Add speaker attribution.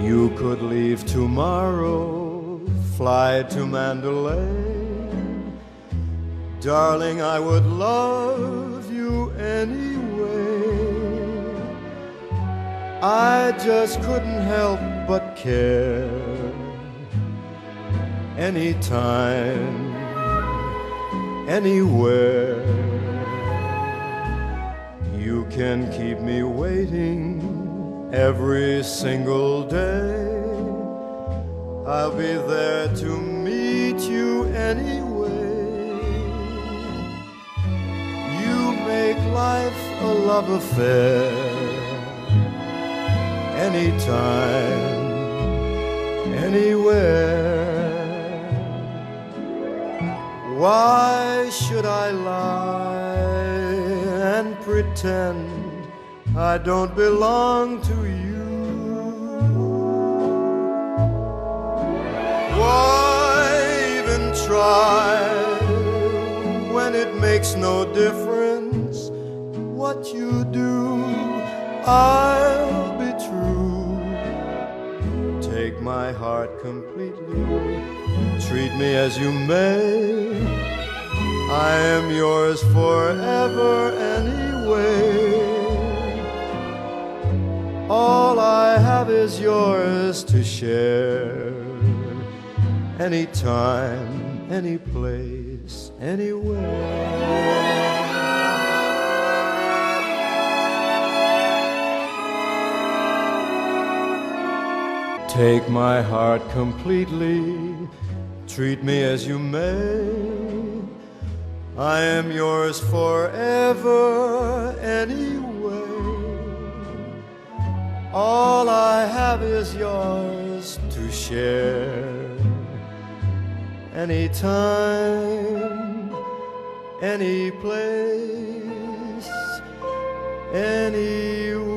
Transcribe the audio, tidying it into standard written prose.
Speaker 1: You could leave tomorrow, fly to Mandalay. Darling, I would love you anyway. I just couldn't help but care. Anytime, anywhere, you can keep me waiting every single day. I'll be there to meet you anyway. You make life a love affair. Anytime, anywhere. Why should I lie and pretend I don't belong to you? Why even try when it makes no difference what you do? I'll be true. Take my heart completely, treat me as you may. I am yours forever anyway. All I have is yours to share. Anytime, any place, anywhere. Take my heart completely, treat me as you may. I am yours forever anyway. All I have is yours to share. Anytime, any place, anywhere.